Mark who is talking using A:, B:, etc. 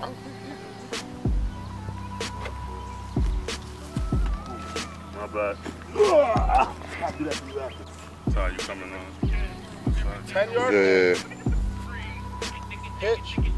A: My bad. I'll do that for you after. Ty, you coming on?
B: 10 yards?
C: Yeah.
B: Hitch.